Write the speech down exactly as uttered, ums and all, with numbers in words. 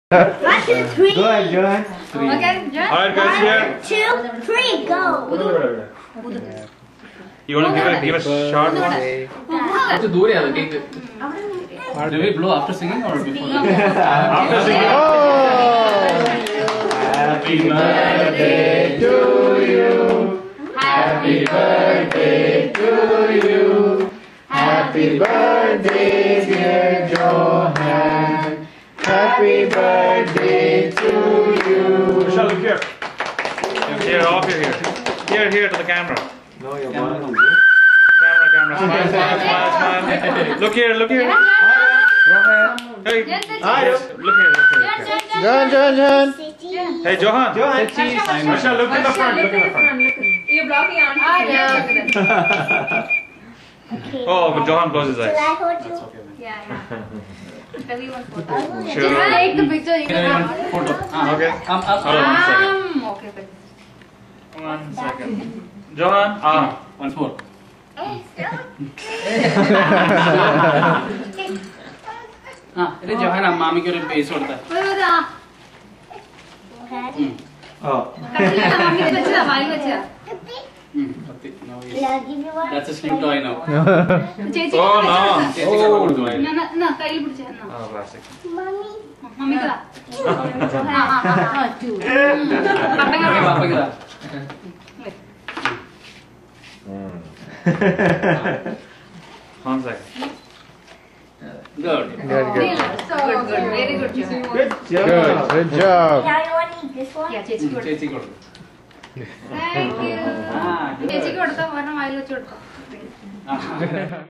One, two, three. Go ahead, Johan. Three. Okay, John. Alright guys, here. One, two, three, go. You wanna give a give a short one? It's dure yaar cake. Do we blow after singing or before? After singing. Oh! Happy birthday to you. Happy birthday to you. Happy birthday, dear Johan. Happy birthday to you. Michelle, look here. Here, off here, here. Here, here to the camera. No, you're one. Camera, camera. Smile, smile, smile, smile. Look here, look here. Hey, yes, look here, look here. Look here. Johan, Johan, Johan. Hey, Johan. Johan. Michelle, look at the front. Look at the front. You're blocking out. Ah, yeah. Okay. Oh, but Johan closes his Shall eyes. I hold you? Yeah, yeah. Maybe one photo. Sure. Just take the picture. You can have Photo. Ah. Okay. Um, um, Hold on one second. Um, okay, okay. One second. Johan. Ah. once more. Ah, ഇത് Johan അമ്മാമിക്ക് ഒരു പേസ് കൊടുത്താ. Oh. Hmm, okay, now yes. Shall I give you one? That's a slim toy now. Oh no. ചേച്ചിക്ക് കൊടുത്തു പോയി. Oh, plastic. Mommy. Okay, പാപ്പയ്ക്ക് താ. One second. Good. Good, good. So good, good, very good. Good job. Good job. Now you want to eat this one? Yeah, ചേച്ചിക്ക് കൊടുത്തു. ചേച്ചിക്ക് കൊടുത്തു. Thank you. Ah, good. ചേച്ചിക്ക് കൊടുത്തോ, ഒരെണ്ണം വായിൽ വെച്ച് കൊടുത്തോ. Ah.